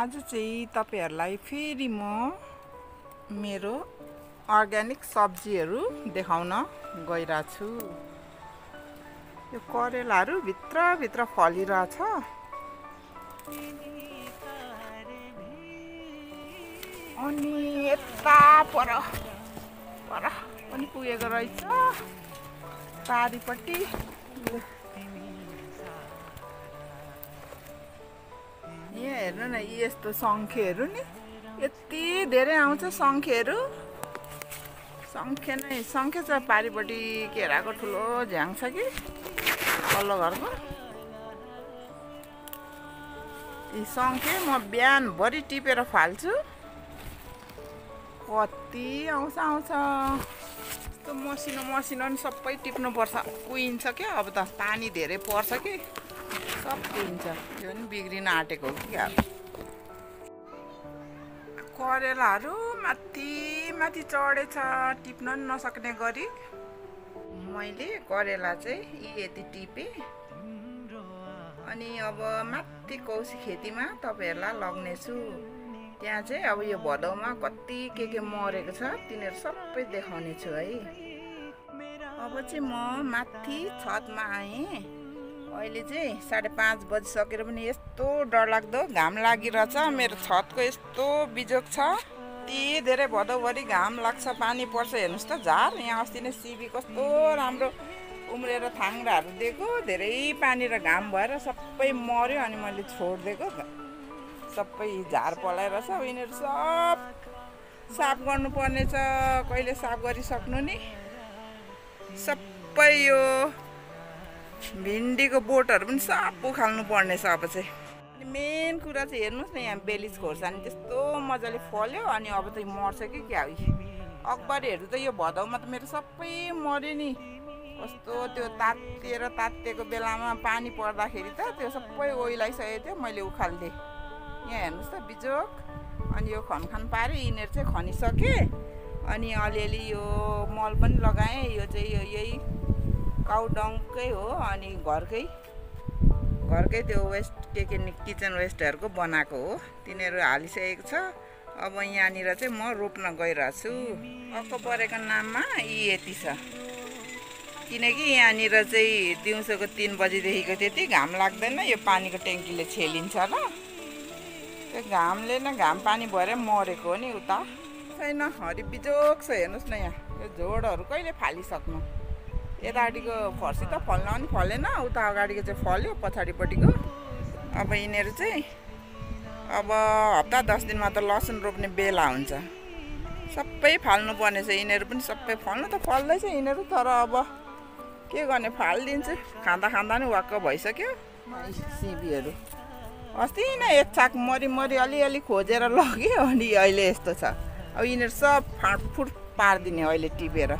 आज चाहिँ तपाईहरुलाई फेरि म मेरो अर्ग्यानिक सब्जीहरु देखाउन गइरहेको छु। यो करेलाहरु भित्र फलिरहेछ। अनि यता पर पनि पुगेको रहेछ पारीपट्टि। यहाँ हेर्नु न, यस्तो संख्यहरु नि यति धेरै आउँछ। संख्यहरु संख्य छ पारीपट्टि केराको ठुलो झ्याङ छ कि तल्लो घरको। यी संख्य म बिहान भरि टिपेर फाल्छु। कति आउँछ यस्तो मसिनो नि सबै टिप्नु पर्छ। कुहिन्छ क्या, अब त पानी धेरै पर्छ कि सब कुहिन्छ। यो नि बिग्रिन आँटेको हो कि। करेलाहरु माथि चढेछ, टिप्न नि नसक्ने गरी। मैले करेला चाहिँ यति टिपे। अनि अब माथि कौसी खेतीमा तपाईहरुलाई लग्नेछु। त्यहाँ चाहिँ अब यो भदौमा कति के मरेको छ तिनीहरु सबै देखाउने छु है। अब चाहिँ म माथि छतमा आएँ। अहिले चाहिँ 5:30 बजिसकेर पनि यस्तो डरलाग्दो घाम लागिरहेछ। मेरो छतको यस्तो बिजोग छ, यति धेरै भदौभरि घाम लाग्छ, पानी पर्छ। हेर्नुस् त झार। यहाँ अस्ति नै सिबी कस्तो राम्रो उम्रेर थाङ्राहरू दिएको, धेरै पानी र घाम भएर सबै मर्यो। अनि मैले छोडिदिएको, सबै झार पलाएर छ। यिनीहरू सब साफ गर्नुपर्ने छ। कहिले साफ गरिसक्नु नि। सबै यो भिन्डीको बोटहरू पनि सब उखाल्नु पर्ने छ अब चाहिँ। अनि मेन कुरा चाहिँ हेर्नुहोस् न, यहाँ बेलिस खोर्सानी त्यस्तो मजाले फल्यो। अनि अब चाहिँ मर्छ कि क्या हो। अकबरीहरू त यो भदौमा त मेरो सबै मर्यो नि। कस्तो त्यो तातिएको बेलामा पानी पर्दाखेरि त त्यो सबै ओइलाइसकेको थियो। मैले उखाल्दिएँ। यहाँ हेर्नुहोस् त बिजोक। अनि यो खनखान पारे, यिनीहरू चाहिँ खनिसके। अनि अलिअलि यो मल पनि लगाएँ। यो चाहिँ यही काउ डङकै हो। अनि घरकै त्यो वेस्ट के किचन वेस्टहरूको बनाएको हो। तिनीहरू हालिसकेको छ। अब यहाँनिर चाहिँ म रोप्न गइरहेको छु। अक्टोबरको नाममा यति छ। किनकि यहाँनिर चाहिँ दिउँसोको 3 बजीदेखिको त्यति घाम लाग्दैन। यो पानीको ट्याङ्कीले छेलिन्छ ल। त्यो घामले न घाम पानी भएर मरेको हो नि। उता छैन, हरि बिजोक छ। हेर्नुहोस् न, यहाँ यो झोडहरू कहिले फालिसक्नु। यतापट्टिको फर्सी त फल्न पनि फलेन, उता अगाडिको चाहिँ फल्यो, पछाडिपट्टिको। अब यिनीहरू चाहिँ अब हप्ता 10 दिनमा त लसुन रोप्ने बेला हुन्छ। सबै फाल्नु पर्ने छ। यिनीहरू पनि सबै फल्नु त फल्दैछ यिनीहरू। तर अब के गर्ने, फालिदिन्छु। खाँदा नि वाक्क भइसक्यो सिबीहरू। अस्ति नै एक छाक मरी अलिअलि खोजेर लग्यो। अनि अहिले यस्तो छ। अब यिनीहरू सब फाँटफुट पारिदिने अहिले टिपेर।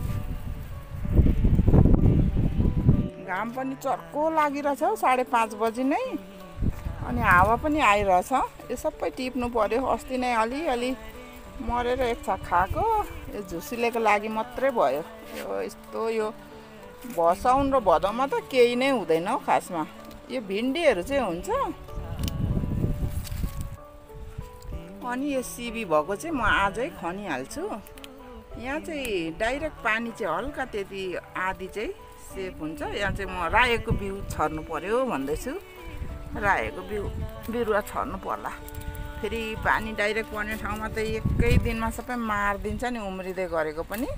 घाम पनि चर्को लागिरहेछ हौ 5:30 बजी नै। अनि हावा पनि आइरहेछ। यो सबै टिप्नु पर्यो। अस्ति नै अलिअलि मरेर एक छाक खाएको। यो झुसिलेको लागि मात्रै भयो। यो यस्तो यो साउन र भदौमा त केही नै हुँदैन हौ खासमा। यो भिन्डीहरू चाहिँ हुन्छ। अनि यो सिबी भएको चाहिँ म आजै खनिहाल्छु। यहाँ चाहिँ डाइरेक्ट पानी चाहिँ हल्का त्यति आधी चाहिँ सेफ हुन्छ। यहाँ चाहिँ म रायोको बिउ छर्नु पर्यो भन्दैछु। रायोको बिरुवा छर्नु पर्ला। फेरि पानी डाइरेक्ट पर्ने ठाउँमा त एकै दिनमा सबै मारिदिन्छ नि, उम्रिँदै गरेको पनि।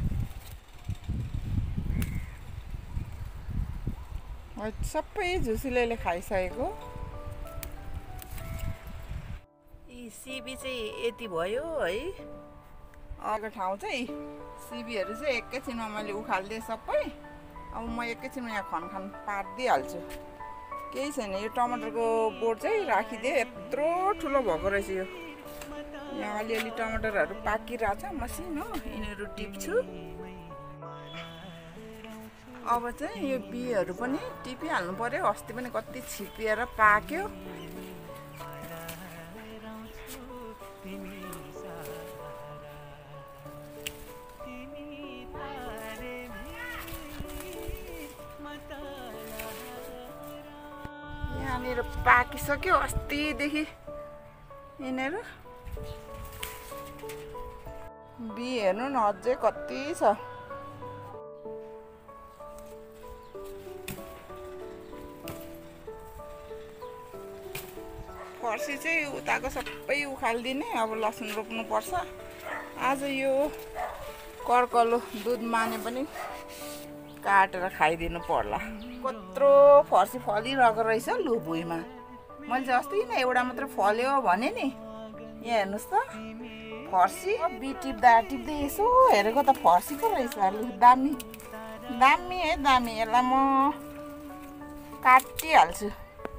सबै झुसिलेले खाइसकेको। यी सिबी चाहिँ यति भयो है। अगाडिको ठाउँ चाहिँ सिबीहरू चाहिँ एकैछिनमा मैले उखालिदिएँ सबै। अब म एकैछिनमा यहाँ खनखान पारिदिइहाल्छु। केही छैन। यो टमाटरको बोट चाहिँ राखिदिएँ। यत्रो ठुलो भएको रहेछ यो। यहाँ अलिअलि टमाटरहरू पाकिरहेछ मसिनो। यिनीहरू टिप्छु। अब चाहिँ यो बिउहरू पनि टिपिहाल्नु पर्यो। अस्ति पनि कति छिपिएर पाक्यो। यहाँनिर पाकिसक्यो अस्तिदेखि। यिनीहरू बी हेर्नु न अझै कति छ। फर्सी चाहिँ उताको सबै उखालिदिने। अब लसुन रोप्नु पर्छ। आज यो कर्कलो दुध माने पनि काटेर खाइदिनु पर्ला। कत्रो फर्सी फलिरहेको रहेछ लु भुइँमा। मैले चाहिँ अस्ति नै एउटा मात्र फल्यो भने नि। यहाँ हेर्नुहोस् त फर्सी बी टिप्दै यसो हेरेको त फर्सी पो रहेछ। लु दामी दामी है दामी। यसलाई म काटिहाल्छु।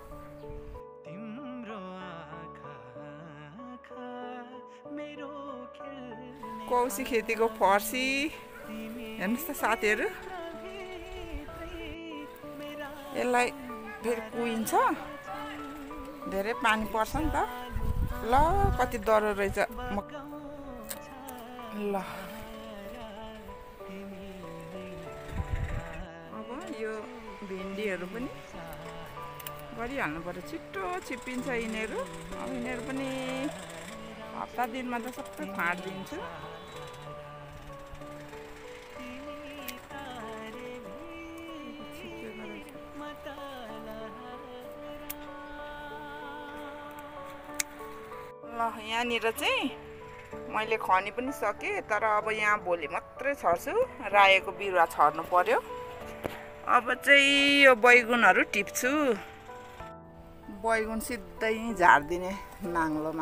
कौसी खेतीको फर्सी हेर्नुहोस् त साथीहरू। यसलाई फेरि कुहिन्छ। धेरै पानी पर्छ नि त। ल कति डह्रो रहेछ। ल अब यो भिन्डीहरू पनि गरिहाल्नु पर्यो। छिट्टो छिप्पिन्छ यिनीहरू। अब यिनीहरू पनि हप्ता दिनमा त सबै फाँडिदिन्छु। ल यहाँनिर चाहिँ मैले खनी पनि सकेँ। तर अब यहाँ भोलि मात्रै छर्छु। रायोको बिरुवा छर्नु पर्यो। अब चाहिँ यो बैगुनहरू टिप्छु। बैगुन सिधै झारिदिने नाङ्लोमा।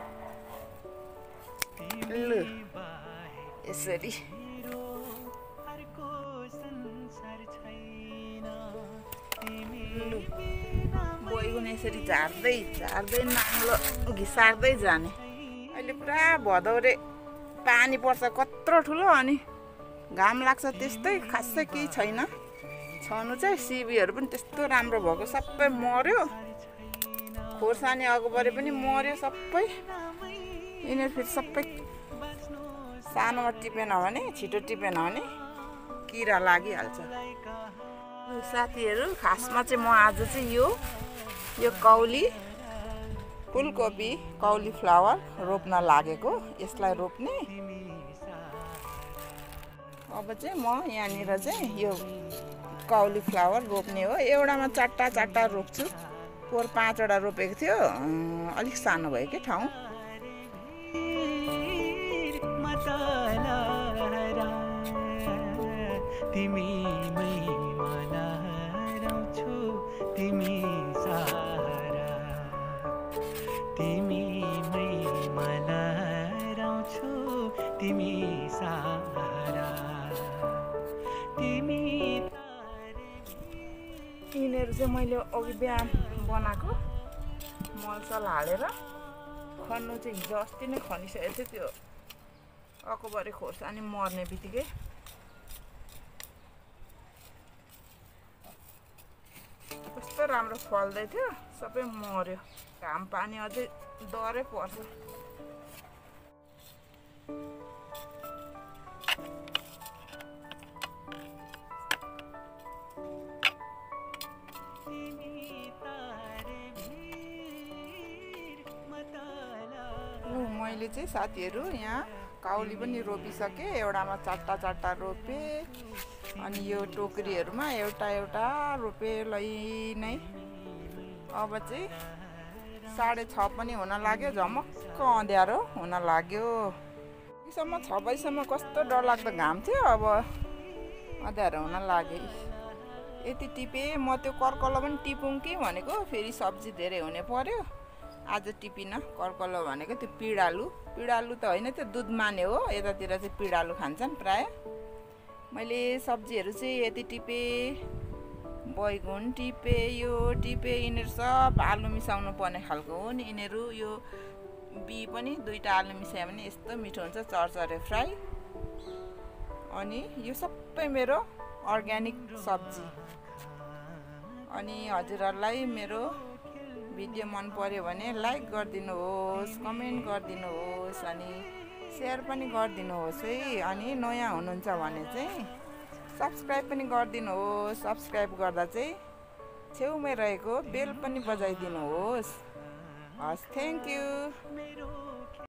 लु यसरी बैगुन यसरी झार्दै नाङ्लो घिसार्दै जाने। अहिले पुरा भदौरे पानी पर्छ कत्रो ठुलो। अनि घाम लाग्छ त्यस्तै खासै केही छैन। छनु चाहिँ सिबीहरू पनि त्यस्तो राम्रो भएको सबै मर्यो। खोर्सानी अगोबरे पनि मर्यो सबै। यिनीहरू फेरि सबै सानोमा टिपेन भने छिटो टिपेन भने किरा लागिहाल्छ। साथीहरू खासमा चाहिँ म आज चाहिँ यो फुलकोपी काउलीफ्लावर रोप्न लागेको। यसलाई रोप्ने। अब चाहिँ म यहाँनिर चाहिँ यो काउलीफ्लावर रोप्ने हो। एउटामा चारवटा रोप्छु। पोहोर 5वटा रोपेको थियो। अलिक सानो भयो कि ठाउँ। यिनीहरू चाहिँ मैले अघि बिहान बनाएको मलसल हालेर खन्नु चाहिँ हिजो अस्ति नै खनिसकेको थियो। त्यो अकोबरे खोर्सानी मर्ने बित्तिकै कस्तो राम्रो फल्दै थियो। सबै मर्यो। घाम पानी अझै डरै पर्छ। मैले चाहिँ साथीहरू यहाँ काउली पनि रोपिसकेँ। एउटामा चारवटा रोपेँ। अनि यो टोकरीहरूमा एउटा रोपेँ नै। अब चाहिँ 6:30 पनि हुन लाग्यो। झमक्क अँध्यारो हुन लाग्यो। यसम्म 6 बजीसम्म कस्तो डरलाग्दो घाम थियो। अब अँध्यारो हुन लाग्यो। यति टिपेँ। म त्यो कर्कलो पनि टिपौँ कि भनेको फेरि सब्जी धेरै हुने पर्यो। आज टिपिन। कर्कलो भनेको त्यो पिँडालु त होइन, त्यो दुध माने हो। यतातिर चाहिँ पिँडालु खान्छन् प्राय। मैले सब्जीहरू चाहिँ यति टिपेँ। बैगुन टिपेँ, यो टिपेँ। यिनीहरू सब आलु मिसाउनु पर्ने खालको हो नि। यिनीहरू यो बी पनि 2टा आलु मिसायो भने यस्तो मिठो हुन्छ चरचरे फ्राई। अनि यो सबै मेरो अर्ग्यानिक सब्जी। अनि हजुरहरूलाई मेरो भिडियो मन पर्यो भने लाइक गरिदिनुहोस्, कमेन्ट गरिदिनुहोस्, अनि सेयर पनि गरिदिनुहोस् है। अनि नयाँ हुनुहुन्छ भने चाहिँ सब्सक्राइब पनि गरिदिनुहोस्। सब्सक्राइब गर्दा चाहिँ छेउमै रहेको बेल पनि बजाइदिनुहोस्। हस् थ्याङ्क यू।